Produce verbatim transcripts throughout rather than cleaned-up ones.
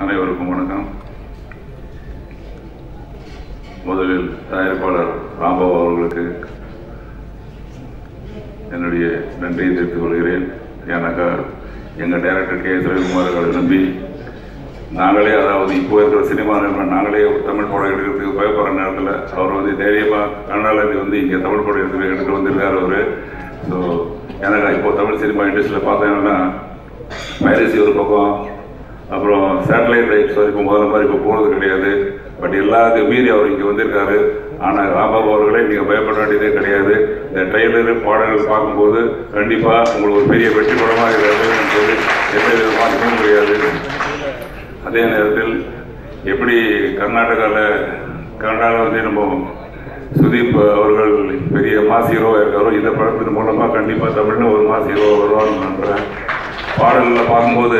அனைவருக்கும் வணக்கம். முதலில் தயாரிப்பாளர் ராம்பாபு அவர்களுக்கு என்னுடைய நன்றியை தெரிவித்துக் கொள்கிறேன். ஏன்னாக்கா எங்கள் டைரக்டர் கே எஸ் ரவிக்குமார் அவர்களை நம்பி நாங்களே, அதாவது இப்போ இருக்கிற சினிமா நாங்களே தமிழ் படம் எடுக்கிறதுக்கு பயப்படுற நேரத்தில் அவர் வந்து தைரியமாக கன்னடாவில் வந்து இங்கே தமிழ் படம் எடுத்து எடுத்து வந்திருக்கார் அவர். ஸோ எனக்கு இப்போ தமிழ் சினிமா இண்டஸ்ட்ரியில் பார்த்தீங்கன்னா பைரசி ஒரு பக்கம், அப்புறம் சேட்டலைட் ரைட்ஸ் வரைக்கும் முதல்ல மாதிரி இப்போ போனது கிடையாது. பட் எல்லாத்துக்கும் மீறி அவர் இங்கே வந்திருக்காரு. ஆனால் ராம்பாபு அவர்களே நீங்கள் பயப்பட வேண்டியதே கிடையாது. இந்த ட்ரெய்லரு பாடல்கள் பார்க்கும்போது கண்டிப்பாக உங்களுக்கு ஒரு பெரிய வெற்றி படமாக இருக்கிறது சொல்லி எந்த வித மாற்றமும் கிடையாது. அதே நேரத்தில் எப்படி கர்நாடகாவில் கன்னடாவில் வந்து நம்ம சுதீப் அவர்கள் பெரிய மாஸ் ஹீரோவாக இருக்காரோ, இந்த படத்தின் மூலமாக கண்டிப்பாக தமிழ்னு ஒரு மாஸ் ஹீரோவாக வருவான்னு நம்புகிறேன். பாடலில் பார்க்கும்போது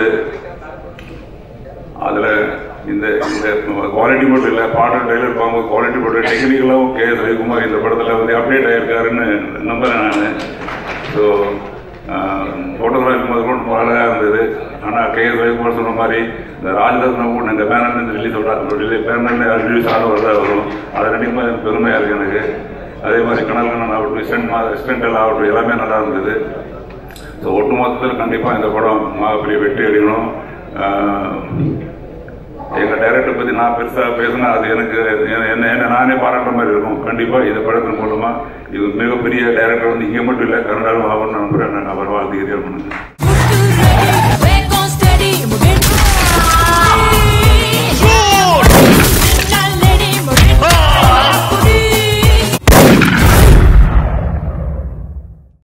அதில் இந்த இந்த குவாலிட்டி மட்டும் இல்லை, பாடல் ட்ரெய்லர் பார்க்கும்போது குவாலிட்டி மட்டும் டெக்னிக்கலாகவும் கே எஸ் ரவிக்குமார் இந்த படத்தில் வந்து அப்டேட் ஆகியிருக்காருன்னு நம்புகிறேன் நான். ஸோ ஃபோட்டோகிராஃபி முதல் கூட அழகாக இருந்தது. ஆனால் கே எஸ் ரவிக்குமார் சொன்ன மாதிரி இந்த ராஜரத்னம் இந்த பேனர்லேருந்து ரிலீஸ் சொல்கிறாங்க, பேனர்லேருந்து ரிலீஸ் ஆட வரதான் வரும். அதை ரெண்டுக்குமே எனக்கு பெருமையாக இருக்குது எனக்கு. அதே மாதிரி கனல் கண்ணன் ஆகட்டும், ஸ்டென்ட் ஸ்டென்டல் ஆகட்டும், எல்லாமே நல்லா இருந்தது. ஸோ ஒட்டு மொத்தத்தில் கண்டிப்பாக இந்த படம் பெரிய வெற்றி அடிக்கணும். எங்கள் டைரக்டரை பற்றி நான் பெருசாக பேசினா அது எனக்கு என்ன என்ன நானே பாராட்டுற மாதிரி இருக்கும். கண்டிப்பாக இந்த படத்தின் மூலமாக இது மிகப்பெரிய டைரக்டர் வந்து இங்கே மட்டும் இல்லை, கன்னடாவும் ஆகணும்னு நம்புகிறேன். நான் அவர் வாழ்த்துக்கிறேன்.